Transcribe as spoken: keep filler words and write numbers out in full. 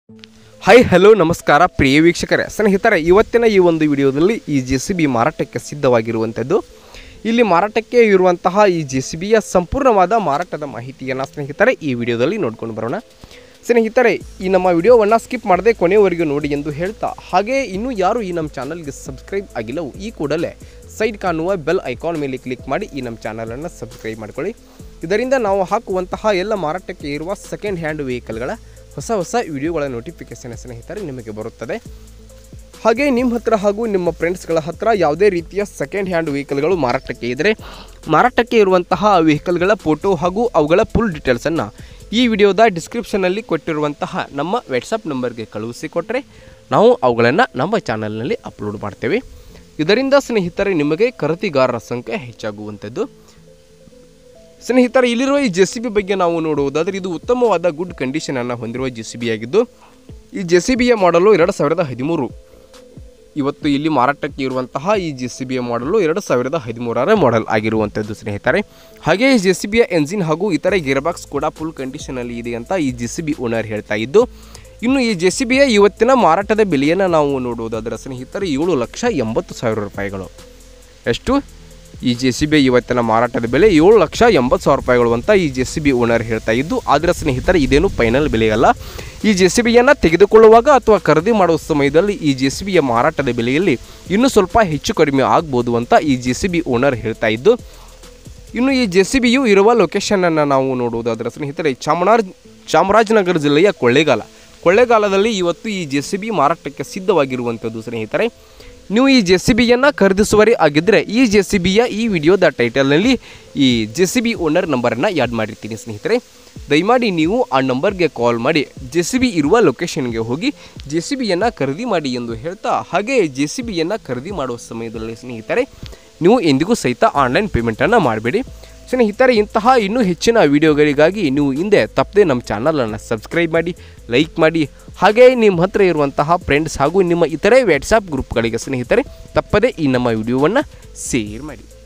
Hi hello ನಮಸ್ಕಾರ ಪ್ರಿಯ ವೀಕ್ಷಕರೇ, ಸ್ನೇಹಿತರೆ ಇವತ್ತಿನ ಈ ಒಂದು ವಿಡಿಯೋದಲ್ಲಿ ಈ ಜೆ ಸಿ ಬಿ ಮಾರಾಟಕ್ಕೆ ಸಿದ್ಧವಾಗಿರುವಂಥದ್ದು. ಇಲ್ಲಿ ಮಾರಾಟಕ್ಕೆ ಇರುವಂತಹ ಈ ಜೆ ಸಿ ಬಿಯ ಸಂಪೂರ್ಣವಾದ ಮಾರಾಟದ ಮಾಹಿತಿಯನ್ನು ಸ್ನೇಹಿತರೆ ಈ ವಿಡಿಯೋದಲ್ಲಿ ನೋಡ್ಕೊಂಡು ಬರೋಣ. ಸ್ನೇಹಿತರೆ, ಈ ನಮ್ಮ ವಿಡಿಯೋವನ್ನು ಸ್ಕಿಪ್ ಮಾಡದೆ ಕೊನೆಯವರೆಗೂ ನೋಡಿ ಎಂದು ಹೇಳ್ತಾ, ಹಾಗೆ ಇನ್ನೂ ಯಾರು ಈ ನಮ್ಮ ಚಾನಲ್ಗೆ ಸಬ್ಸ್ಕ್ರೈಬ್ ಆಗಿಲ್ಲವೋ ಈ ಕೂಡಲೇ ಸೈಡ್ ಕಾಣುವ ಬೆಲ್ ಐಕಾನ್ ಮೇಲೆ ಕ್ಲಿಕ್ ಮಾಡಿ ಈ ನಮ್ಮ ಚಾನಲನ್ನು ಸಬ್ಸ್ಕ್ರೈಬ್ ಮಾಡ್ಕೊಳ್ಳಿ. ಇದರಿಂದ ನಾವು ಹಾಕುವಂತಹ ಎಲ್ಲ ಮಾರಾಟಕ್ಕೆ ಇರುವ ಸೆಕೆಂಡ್ ಹ್ಯಾಂಡ್ ವೆಹಿಕಲ್ಗಳ ಹೊಸ ಹೊಸ ವಿಡಿಯೋಗಳ ನೋಟಿಫಿಕೇಷನ್ ಸ್ನೇಹಿತರೆ ನಿಮಗೆ ಬರುತ್ತದೆ. ಹಾಗೆ ನಿಮ್ಮ ಹತ್ರ ಹಾಗೂ ನಿಮ್ಮ ಫ್ರೆಂಡ್ಸ್ಗಳ ಹತ್ರ ಯಾವುದೇ ರೀತಿಯ ಸೆಕೆಂಡ್ ಹ್ಯಾಂಡ್ ವೆಹಿಕಲ್ಗಳು ಮಾರಾಟಕ್ಕೆ ಇದ್ದರೆ ಮಾರಾಟಕ್ಕೆ ಇರುವಂತಹ ವೆಹಿಕಲ್ಗಳ ಫೋಟೋ ಹಾಗೂ ಅವುಗಳ ಫುಲ್ ಡೀಟೇಲ್ಸನ್ನು ಈ ವಿಡಿಯೋದ ಡಿಸ್ಕ್ರಿಪ್ಷನಲ್ಲಿ ಕೊಟ್ಟಿರುವಂತಹ ನಮ್ಮ ವಾಟ್ಸಪ್ ನಂಬರ್ಗೆ ಕಳುಹಿಸಿಕೊಟ್ರೆ ನಾವು ಅವುಗಳನ್ನು ನಮ್ಮ ಚಾನಲ್ನಲ್ಲಿ ಅಪ್ಲೋಡ್ ಮಾಡ್ತೇವೆ. ಇದರಿಂದ ಸ್ನೇಹಿತರೆ ನಿಮಗೆ ಖರೀದಿಗಾರರ ಸಂಖ್ಯೆ ಹೆಚ್ಚಾಗುವಂಥದ್ದು. ಸ್ನೇಹಿತರೆ, ಇಲ್ಲಿರುವ ಈ ಜೆ ಸಿ ಬಿ ಬಗ್ಗೆ ನಾವು ನೋಡುವುದಾದರೆ ಇದು ಉತ್ತಮವಾದ ಗುಡ್ ಕಂಡೀಷನನ್ನು ಹೊಂದಿರುವ ಜೆ ಸಿ ಬಿ ಆಗಿದ್ದು, ಈ ಜೆ ಸಿ ಬಿಯ ಮಾಡಲು ಎರಡು ಸಾವಿರದ ಹದಿಮೂರು ಇವತ್ತು ಇಲ್ಲಿ ಮಾರಾಟಕ್ಕೆ ಇರುವಂತಹ ಈ ಜೆ ಸಿ ಬಿಯ ಮಾಡಲು ಎರಡು ಸಾವಿರದ ಹದಿಮೂರರ ಮಾಡೆಲ್ ಆಗಿರುವಂಥದ್ದು ಸ್ನೇಹಿತರೆ. ಹಾಗೆ ಈ ಜೆ ಸಿ ಬಿಯ ಎಂಜಿನ್ ಹಾಗೂ ಇತರೆ ಗೇರ್ ಬಾಕ್ಸ್ ಕೂಡ ಫುಲ್ ಕಂಡೀಷನಲ್ಲಿ ಇದೆ ಅಂತ ಈ ಜೆ ಸಿ ಬಿ ಓನರ್ ಹೇಳ್ತಾ ಇದ್ದು, ಇನ್ನು ಈ ಜೆ ಸಿ ಬಿಯ ಇವತ್ತಿನ ಮಾರಾಟದ ಬೆಲೆಯನ್ನು ನಾವು ನೋಡುವುದಾದರೆ ಸ್ನೇಹಿತರೆ ಏಳು ಲಕ್ಷ ಎಂಬತ್ತು ಸಾವಿರ ರೂಪಾಯಿಗಳು. ಎಷ್ಟು? ಈ ಜೆ ಸಿ ಬಿ ಇವತ್ತಿನ ಮಾರಾಟದ ಬೆಲೆ ಏಳು ಲಕ್ಷ ಎಂಬತ್ತು ಸಾವಿರ ರೂಪಾಯಿಗಳು ಅಂತ ಈ ಜೆ ಸಿ ಬಿ ಓನರ್ ಹೇಳ್ತಾ ಇದ್ದು, ಆದರೆ ಸ್ನೇಹಿತರೆ ಇದೇನು ಫೈನಲ್ ಬೆಲೆಯಲ್ಲ. ಈ ಜೆ ಸಿ ಬಿಯನ್ನು ತೆಗೆದುಕೊಳ್ಳುವಾಗ ಅಥವಾ ಖರೀದಿ ಮಾಡುವ ಸಮಯದಲ್ಲಿ ಈ ಜೆ ಸಿ ಬಿಯ ಮಾರಾಟದ ಬೆಲೆಯಲ್ಲಿ ಇನ್ನೂ ಸ್ವಲ್ಪ ಹೆಚ್ಚು ಕಡಿಮೆ ಆಗ್ಬೋದು ಅಂತ ಈ ಜೆ ಸಿ ಬಿ ಓನರ್ ಹೇಳ್ತಾ ಇದ್ದು, ಇನ್ನು ಈ ಜೆ ಸಿ ಬಿಯು ಇರುವ ಲೊಕೇಶನನ್ನು ನಾವು ನೋಡುವುದಾದರೆ ಸ್ನೇಹಿತರೆ ಚಾಮರಾಜ ಚಾಮರಾಜನಗರ ಜಿಲ್ಲೆಯ ಕೊಳ್ಳೇಗಾಲ ಕೊಳ್ಳೇಗಾಲದಲ್ಲಿ ಇವತ್ತು ಈ ಜೆ ಸಿ ಬಿ ಮಾರಾಟಕ್ಕೆ ಸಿದ್ಧವಾಗಿರುವಂಥದ್ದು. ಸ್ನೇಹಿತರೆ, ನೀವು ಈ ಜೆ ಸಿ ಬಿಯನ್ನು ಖರೀದಿಸುವರೇ ಆಗಿದ್ದರೆ ಈ ಜೆ ಸಿ ಬಿಯ ಈ ವಿಡಿಯೋದ ಟೈಟಲ್ನಲ್ಲಿ ಈ ಜೆ ಸಿ ಬಿ ಓನರ್ ನಂಬರನ್ನು ಆ್ಯಡ್ ಮಾಡಿರ್ತೀನಿ ಸ್ನೇಹಿತರೆ. ದಯಮಾಡಿ ನೀವು ಆ ನಂಬರ್ಗೆ ಕಾಲ್ ಮಾಡಿ ಜೆ ಸಿ ಬಿ ಇರುವ ಲೊಕೇಶನ್ಗೆ ಹೋಗಿ ಜೆ ಸಿ ಬಿಯನ್ನು ಖರೀದಿ ಮಾಡಿ ಎಂದು ಹೇಳ್ತಾ, ಹಾಗೆ ಜೆ ಸಿ ಬಿಯನ್ನು ಖರೀದಿ ಮಾಡುವ ಸಮಯದಲ್ಲಿ ಸ್ನೇಹಿತರೆ ನೀವು ಎಂದಿಗೂ ಸಹಿತ ಆನ್ಲೈನ್ ಪೇಮೆಂಟನ್ನು ಮಾಡಬೇಡಿ. ಸ್ನೇಹಿತರೆ, ಇಂತಹ ಇನ್ನೂ ಹೆಚ್ಚಿನ ವಿಡಿಯೋಗಳಿಗಾಗಿ ನೀವು ಹಿಂದೆ ತಪ್ಪದೆ ನಮ್ಮ ಚಾನಲನ್ನು ಸಬ್ಸ್ಕ್ರೈಬ್ ಮಾಡಿ, ಲೈಕ್ ಮಾಡಿ, ಹಾಗೆ ನಿಮ್ಮ ಹತ್ರ ಇರುವಂತಹ ಫ್ರೆಂಡ್ಸ್ ಹಾಗೂ ನಿಮ್ಮ ಇತರೆ ವಾಟ್ಸಪ್ ಗ್ರೂಪ್ಗಳಿಗೆ ಸ್ನೇಹಿತರೆ ತಪ್ಪದೆ ಈ ನಮ್ಮ ವಿಡಿಯೋವನ್ನು ಶೇರ್ ಮಾಡಿ.